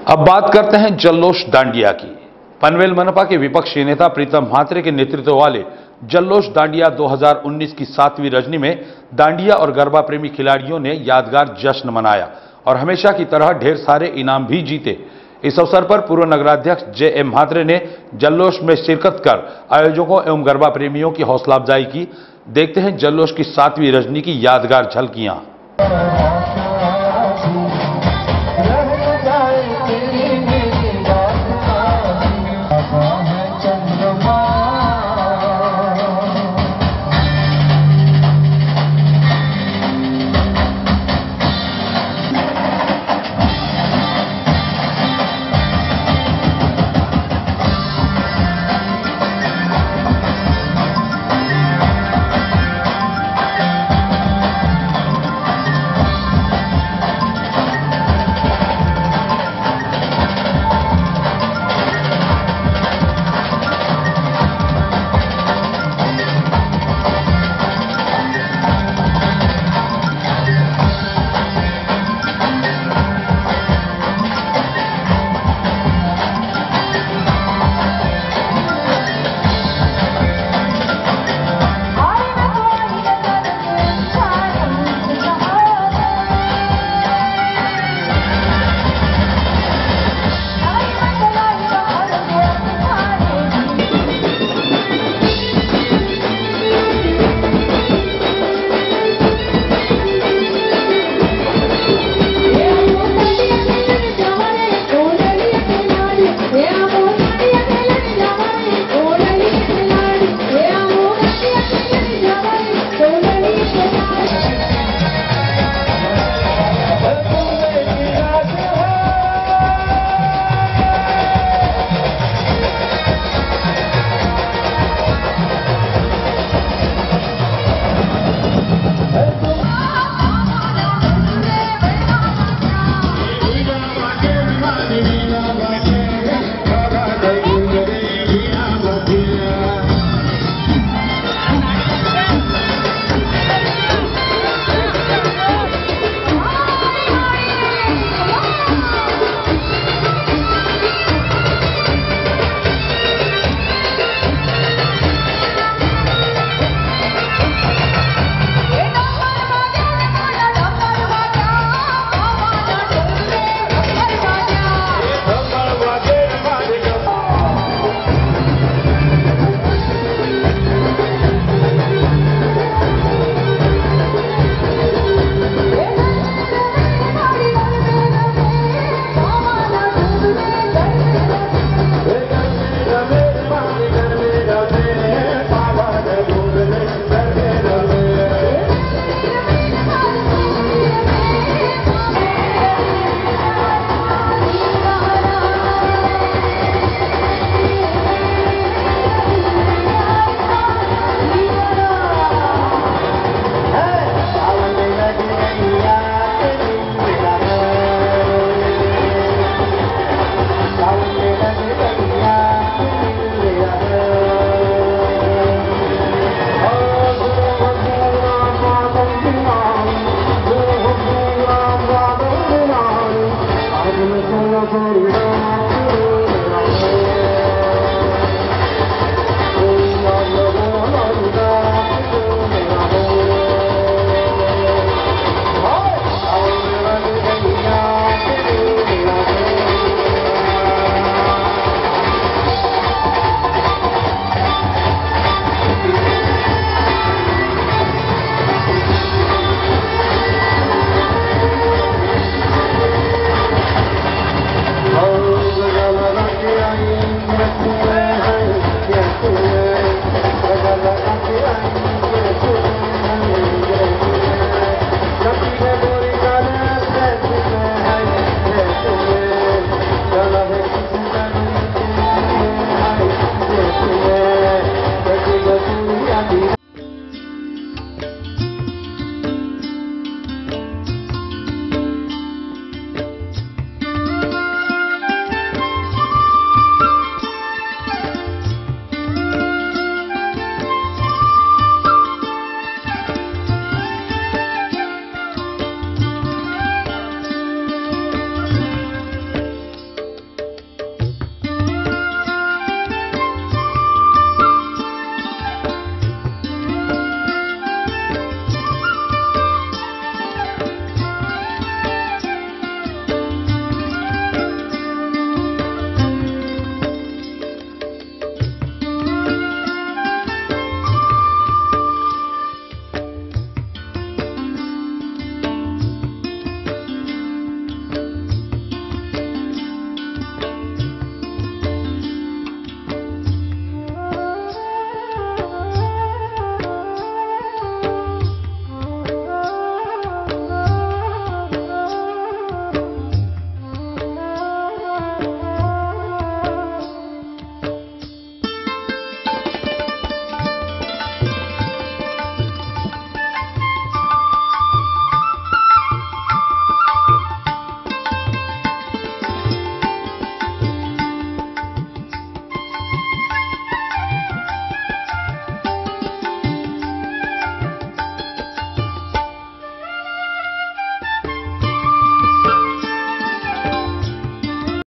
अब बात करते हैं जल्लोष दांडिया की। पनवेल मनपा के विपक्षी नेता प्रीतम म्हात्रे के नेतृत्व वाले जल्लोष दांडिया 2019 की 7वीं रजनी में दांडिया और गरबा प्रेमी खिलाड़ियों ने यादगार जश्न मनाया और हमेशा की तरह ढेर सारे इनाम भी जीते। इस अवसर पर पूर्व नगराध्यक्ष जे.एम. म्हात्रे ने जल्लोष में शिरकत कर आयोजकों एवं गरबा प्रेमियों की हौसला अफजाई की। देखते हैं जल्लोष की 7वीं रजनी की यादगार झलकियां।